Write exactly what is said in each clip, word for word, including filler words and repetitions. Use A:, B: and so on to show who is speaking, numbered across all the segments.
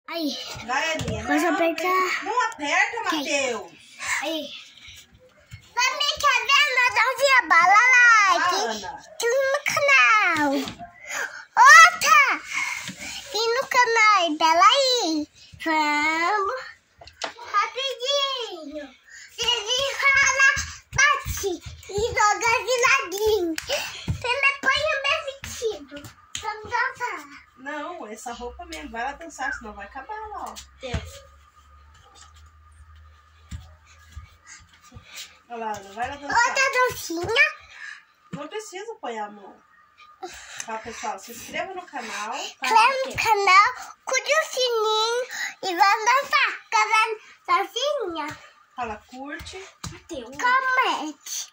A: Aí.
B: Vai, Aninha.
A: Posso
B: não,
A: apertar?
B: Não aperta, Matheus.
A: Aí. Também quer ver a mãozinha? Bala like.
B: Ana.
A: Aqui no canal. Outra. Aqui no canal dela aí. Vamos. Rapidinho. Desenrola, bate e joga de ladinho. Também põe o meu vestido. Vamos dançar.
B: Não, essa roupa mesmo. Vai lá dançar, senão vai acabar lá, ó.
A: Deus.
B: Olha lá, Ana, vai lá dançar.
A: Outra dancinha.
B: Não precisa apoiar a mão. Tá, pessoal? Se inscreva no canal.
A: Inscreve no canal, curte o sininho e vamos dançar. Casando sozinha.
B: Fala, curte.
A: Comente.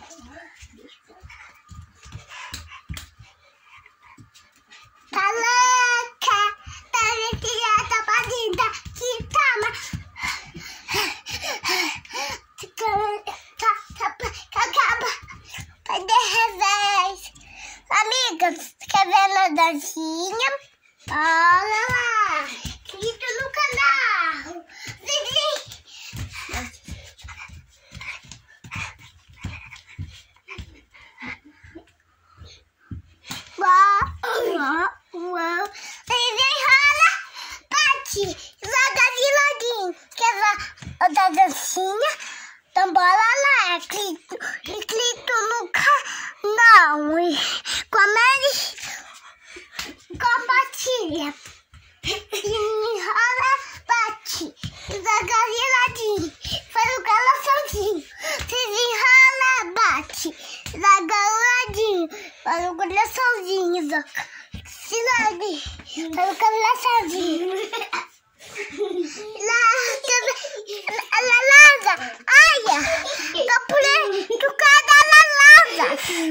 A: Tá louca, tá vestida, tá fazenda, que toma. Tá, tá, acaba, vai de revés. Amigas, quer ver na dancinha? Olha lá, clica no canal. Vivi. Uau, uau, uau. Desenrola, bate, joga de ladinho. Quer ver outra dancinha? Então bora lá, clico, clico no canal e comente, compartilha. Desenrola, bate, joga de ladinho. Faz o coraçãozinho. Desenrola, bate, joga o ladinho. Faz o coraçãozinho, joga. Se lade, faz o coraçãozinho. Lá, ela lava. Ai, tô por aí, tu cada ela lava.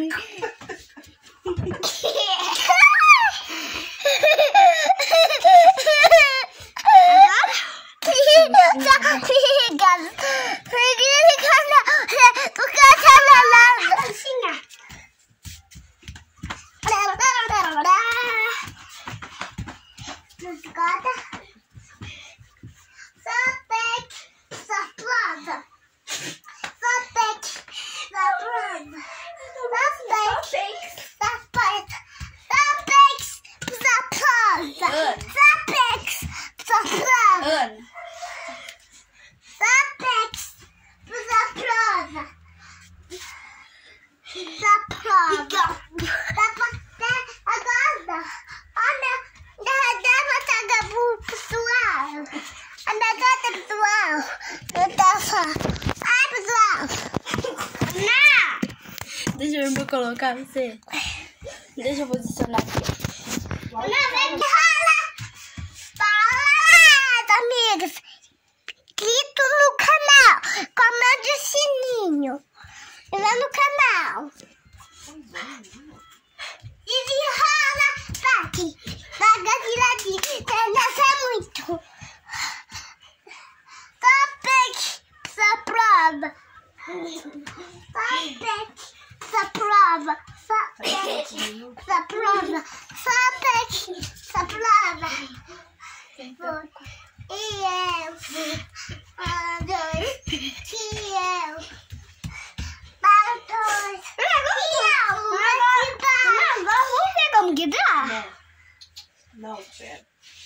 C: Deixa eu ver colocar você. Deixa eu posicionar aqui.
A: Não, vem que rola. Fala, amigas. Clica no canal. Comenta o sininho. E vai no canal. Desenrola, bate. Joga de ladinho. Dança muito. Topete, só prova. Topete. Essa prova, essa pete, essa prova, essa pete, essa prova. E eu, para dois, e eu, para dois, e eu, vamos ver como que dá?
B: Não, não, pera.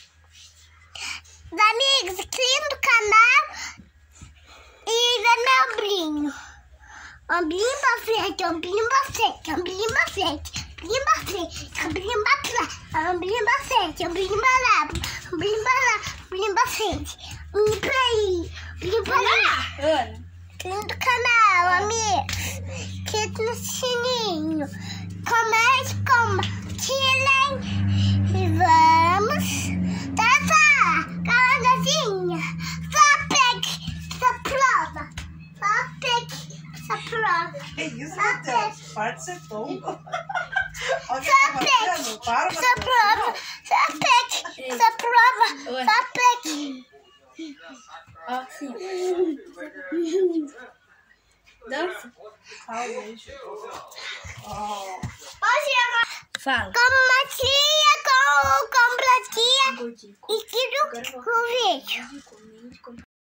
A: Amigos, clica no canal e vê meu ombrinho. Ombrinho pra frente, ombrinho pra frente, ombrinho pra frente, ombrinho pra frente, ombrinho pra trás, ombrinho pra frente, ombrinho pra lá, ombrinho pra lá, ombrinho pra frente, ombrinho pra aí, ombrinho pra lá. Clica no canal, amigos, clica no sininho, comente, compartilhem e vamos dançar, calandazinha, só pegue, só prova, só pegue. Essa prova.
B: Que isso, Matheus? Para de ser tonto. Olha o que
A: Só
B: tá fazendo. Para,
A: essa
B: Matheus.
A: prova. Essa pete. Essa prova. Essa pete.
C: Ó, assim. Dança.
B: Ah, beijo. Oh.
A: Pode ir agora.
C: Fala.
A: Como uma tia, com, com platia e tiro com vídeo.